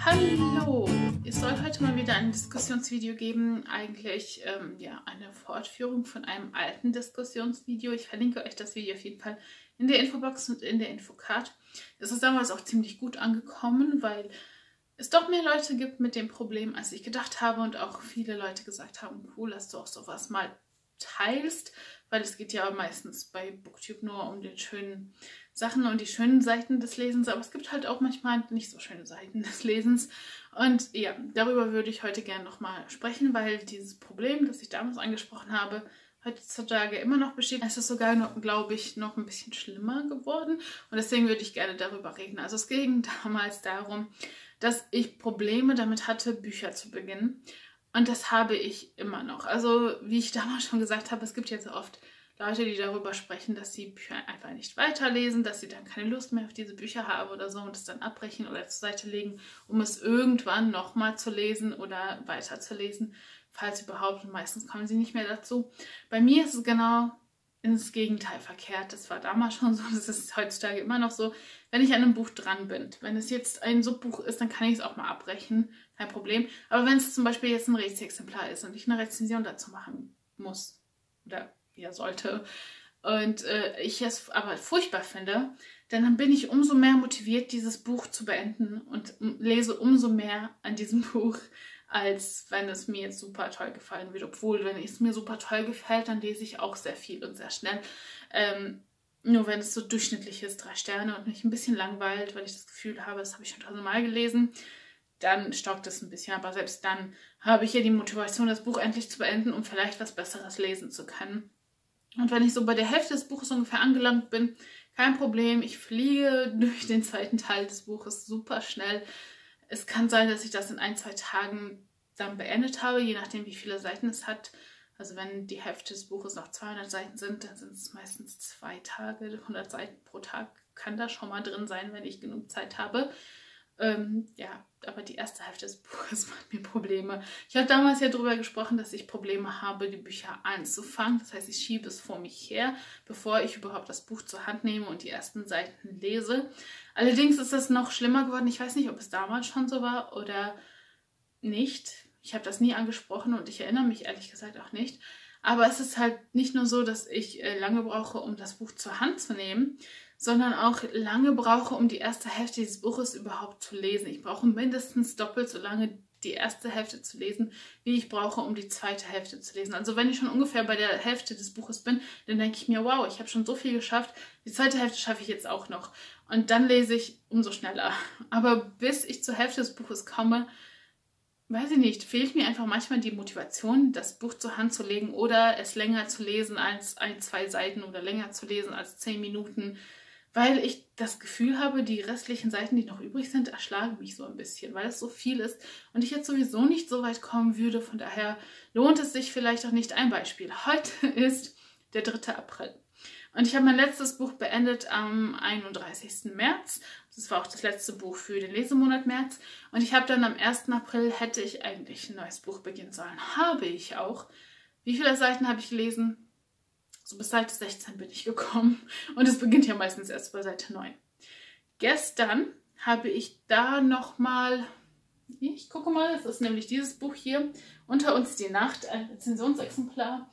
Hallo! Es soll heute mal wieder ein Diskussionsvideo geben, eigentlich ja, eine Fortführung von einem alten Diskussionsvideo. Ich verlinke euch das Video auf jeden Fall in der Infobox und in der Infocard. Es ist damals auch ziemlich gut angekommen, weil es doch mehr Leute gibt mit dem Problem, als ich gedacht habe und auch viele Leute gesagt haben, cool, dass du auch sowas mal teilst, weil es geht ja meistens bei Booktube nur um die schönen Sachen und die schönen Seiten des Lesens, aber es gibt halt auch manchmal nicht so schöne Seiten des Lesens und ja, darüber würde ich heute gerne nochmal sprechen, weil dieses Problem, das ich damals angesprochen habe, heutzutage immer noch besteht. Es ist sogar, glaube ich, noch ein bisschen schlimmer geworden und deswegen würde ich gerne darüber reden. Also es ging damals darum, dass ich Probleme damit hatte, Bücher zu beginnen. Und das habe ich immer noch. Also wie ich damals schon gesagt habe, es gibt jetzt oft Leute, die darüber sprechen, dass sie Bücher einfach nicht weiterlesen, dass sie dann keine Lust mehr auf diese Bücher haben oder so und es dann abbrechen oder zur Seite legen, um es irgendwann nochmal zu lesen oder weiterzulesen, falls überhaupt. Und meistens kommen sie nicht mehr dazu. Bei mir ist es genau ins Gegenteil verkehrt. Das war damals schon so, das ist heutzutage immer noch so. Wenn ich an einem Buch dran bin, wenn es jetzt ein Subbuch ist, dann kann ich es auch mal abbrechen, kein Problem. Aber wenn es zum Beispiel jetzt ein Rezi-Exemplar ist und ich eine Rezension dazu machen muss oder ja sollte und ich es aber furchtbar finde, dann bin ich umso mehr motiviert, dieses Buch zu beenden und lese umso mehr an diesem Buch, als wenn es mir jetzt super toll gefallen würde. Obwohl, wenn es mir super toll gefällt, dann lese ich auch sehr viel und sehr schnell. Nur wenn es so durchschnittlich ist, 3 Sterne und mich ein bisschen langweilt, weil ich das Gefühl habe, das habe ich schon 1000-mal gelesen, dann stockt es ein bisschen. Aber selbst dann habe ich ja die Motivation, das Buch endlich zu beenden, um vielleicht was Besseres lesen zu können. Und wenn ich so bei der Hälfte des Buches ungefähr angelangt bin, kein Problem, ich fliege durch den zweiten Teil des Buches super schnell. Es kann sein, dass ich das in 1-2 Tagen dann beendet habe, je nachdem wie viele Seiten es hat. Also wenn die Hälfte des Buches noch 200 Seiten sind, dann sind es meistens 2 Tage, 100 Seiten pro Tag kann da schon mal drin sein, wenn ich genug Zeit habe. Ja, aber die erste Hälfte des Buches macht mir Probleme. Ich habe damals ja darüber gesprochen, dass ich Probleme habe, die Bücher anzufangen. Das heißt, ich schiebe es vor mich her, bevor ich überhaupt das Buch zur Hand nehme und die ersten Seiten lese. Allerdings ist das noch schlimmer geworden. Ich weiß nicht, ob es damals schon so war oder nicht. Ich habe das nie angesprochen und ich erinnere mich ehrlich gesagt auch nicht. Aber es ist halt nicht nur so, dass ich lange brauche, um das Buch zur Hand zu nehmen, sondern auch lange brauche, um die erste Hälfte dieses Buches überhaupt zu lesen. Ich brauche mindestens doppelt so lange, die erste Hälfte zu lesen, wie ich brauche, um die zweite Hälfte zu lesen. Also wenn ich schon ungefähr bei der Hälfte des Buches bin, dann denke ich mir, wow, ich habe schon so viel geschafft, die zweite Hälfte schaffe ich jetzt auch noch. Und dann lese ich umso schneller. Aber bis ich zur Hälfte des Buches komme, weiß ich nicht, fehlt mir einfach manchmal die Motivation, das Buch zur Hand zu legen oder es länger zu lesen als 1-2 Seiten oder länger zu lesen als 10 Minuten, weil ich das Gefühl habe, die restlichen Seiten, die noch übrig sind, erschlagen mich so ein bisschen, weil es so viel ist und ich jetzt sowieso nicht so weit kommen würde. Von daher lohnt es sich vielleicht auch nicht. Ein Beispiel. Heute ist der 3. April. Und ich habe mein letztes Buch beendet am 31. März. Das war auch das letzte Buch für den Lesemonat März. Und ich habe dann am 1. April, hätte ich eigentlich ein neues Buch beginnen sollen. Habe ich auch. Wie viele Seiten habe ich gelesen? So bis Seite 16 bin ich gekommen. Und es beginnt ja meistens erst bei Seite 9. Gestern habe ich da nochmal, ich gucke mal, das ist nämlich dieses Buch hier, Unter uns die Nacht, ein Rezensionsexemplar.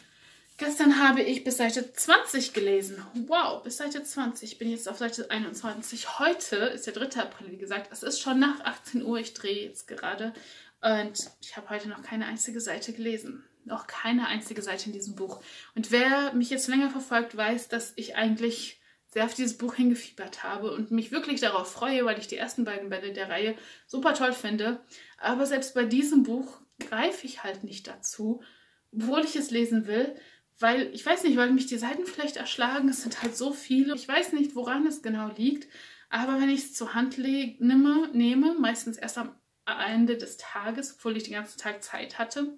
Gestern habe ich bis Seite 20 gelesen. Wow, bis Seite 20. Ich bin jetzt auf Seite 21. Heute ist der 3. April, wie gesagt. Es ist schon nach 18 Uhr. Ich drehe jetzt gerade. Und ich habe heute noch keine einzige Seite gelesen. Noch keine einzige Seite in diesem Buch. Und wer mich jetzt länger verfolgt, weiß, dass ich eigentlich sehr auf dieses Buch hingefiebert habe und mich wirklich darauf freue, weil ich die ersten beiden Bände der Reihe super toll finde. Aber selbst bei diesem Buch greife ich halt nicht dazu, obwohl ich es lesen will. Weil, ich weiß nicht, weil mich die Seiten vielleicht erschlagen, es sind halt so viele. Ich weiß nicht, woran es genau liegt, aber wenn ich es zur Hand nehme, meistens erst am Ende des Tages, obwohl ich den ganzen Tag Zeit hatte,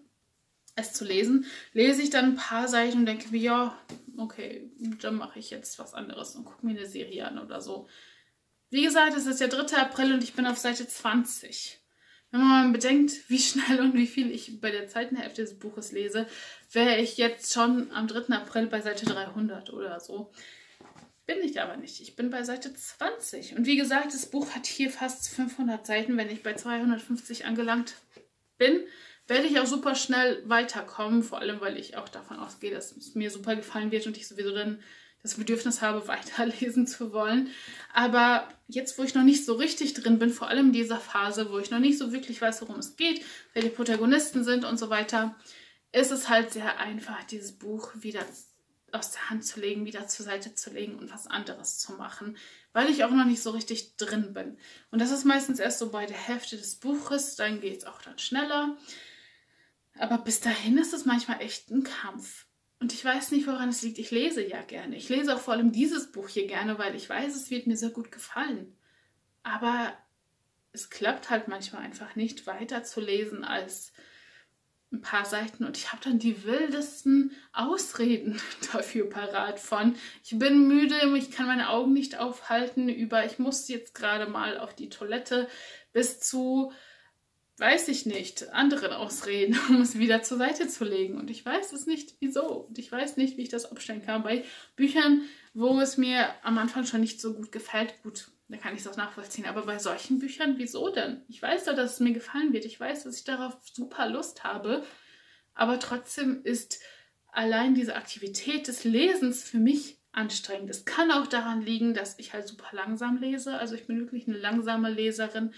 es zu lesen, lese ich dann ein paar Seiten und denke mir, ja, okay, dann mache ich jetzt was anderes und gucke mir eine Serie an oder so. Wie gesagt, es ist der 3. April und ich bin auf Seite 20. Wenn man mal bedenkt, wie schnell und wie viel ich bei der zweiten Hälfte des Buches lese, wäre ich jetzt schon am 3. April bei Seite 300 oder so. bin ich aber nicht. Ich bin bei Seite 20. Und wie gesagt, das Buch hat hier fast 500 Seiten. Wenn ich bei 250 angelangt bin, werde ich auch super schnell weiterkommen. Vor allem, weil ich auch davon ausgehe, dass es mir super gefallen wird und ich sowieso dann das Bedürfnis habe, weiterlesen zu wollen. Aber jetzt, wo ich noch nicht so richtig drin bin, vor allem in dieser Phase, wo ich noch nicht so wirklich weiß, worum es geht, wer die Protagonisten sind und so weiter, ist es halt sehr einfach, dieses Buch wieder aus der Hand zu legen, wieder zur Seite zu legen und was anderes zu machen, weil ich auch noch nicht so richtig drin bin. Und das ist meistens erst so bei der Hälfte des Buches, dann geht es auch dann schneller. Aber bis dahin ist es manchmal echt ein Kampf. Und ich weiß nicht, woran es liegt. Ich lese ja gerne. Ich lese auch vor allem dieses Buch hier gerne, weil ich weiß, es wird mir sehr gut gefallen. Aber es klappt halt manchmal einfach nicht, weiter zu lesen als ein paar Seiten. Und ich habe dann die wildesten Ausreden dafür parat von: Ich bin müde, ich kann meine Augen nicht aufhalten, über ich muss jetzt gerade mal auf die Toilette, bis zu, weiß ich nicht, anderen Ausreden, um es wieder zur Seite zu legen. Und ich weiß es nicht, wieso. Und ich weiß nicht, wie ich das abstellen kann. Bei Büchern, wo es mir am Anfang schon nicht so gut gefällt, gut, da kann ich es auch nachvollziehen. Aber bei solchen Büchern, wieso denn? Ich weiß doch, dass es mir gefallen wird. Ich weiß, dass ich darauf super Lust habe. Aber trotzdem ist allein diese Aktivität des Lesens für mich anstrengend. Es kann auch daran liegen, dass ich halt super langsam lese. Also ich bin wirklich eine langsame Leserin.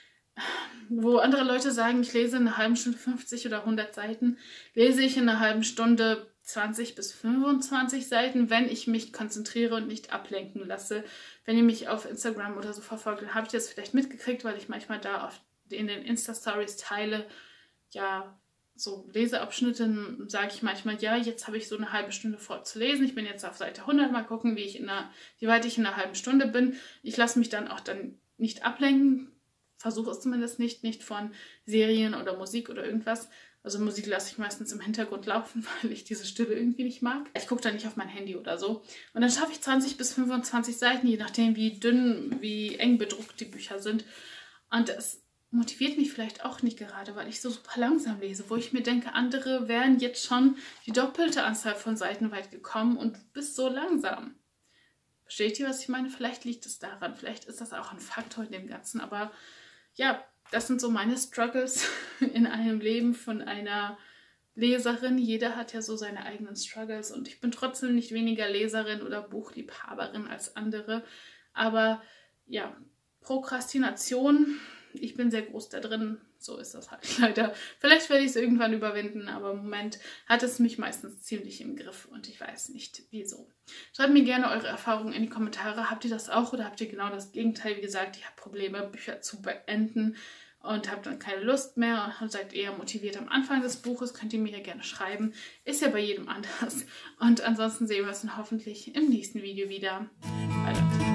Wo andere Leute sagen, ich lese in einer halben Stunde 50 oder 100 Seiten, lese ich in einer halben Stunde 20 bis 25 Seiten, wenn ich mich konzentriere und nicht ablenken lasse. Wenn ihr mich auf Instagram oder so verfolgt, dann habt ihr das vielleicht mitgekriegt, weil ich manchmal da in den Insta-Stories teile, ja, so Leseabschnitte, sage ich manchmal, ja, jetzt habe ich so eine halbe Stunde vor zu lesen. Ich bin jetzt auf Seite 100, mal gucken, wie weit ich in einer halben Stunde bin. Ich lasse mich dann auch nicht ablenken, versuche es zumindest nicht von Serien oder Musik oder irgendwas. Also Musik lasse ich meistens im Hintergrund laufen, weil ich diese Stille irgendwie nicht mag. Ich gucke da nicht auf mein Handy oder so. Und dann schaffe ich 20 bis 25 Seiten, je nachdem wie dünn, wie eng bedruckt die Bücher sind. Und das motiviert mich vielleicht auch nicht gerade, weil ich so super langsam lese, wo ich mir denke, andere wären jetzt schon die doppelte Anzahl von Seiten weit gekommen und du bist so langsam. Versteht ihr, was ich meine? Vielleicht liegt es daran, vielleicht ist das auch ein Faktor in dem Ganzen, aber ja, das sind so meine Struggles in einem Leben von einer Leserin. Jeder hat ja so seine eigenen Struggles und ich bin trotzdem nicht weniger Leserin oder Buchliebhaberin als andere. Aber ja, Prokrastination, ich bin sehr groß da drin, so ist das halt leider. Vielleicht werde ich es irgendwann überwinden, aber im Moment hat es mich meistens ziemlich im Griff und ich weiß nicht, wieso. Schreibt mir gerne eure Erfahrungen in die Kommentare. Habt ihr das auch oder habt ihr genau das Gegenteil? Wie gesagt, ich habe Probleme, Bücher zu beenden und habe dann keine Lust mehr und seid eher motiviert am Anfang des Buches. Könnt ihr mir ja gerne schreiben. Ist ja bei jedem anders. Und ansonsten sehen wir uns dann hoffentlich im nächsten Video wieder. Bye.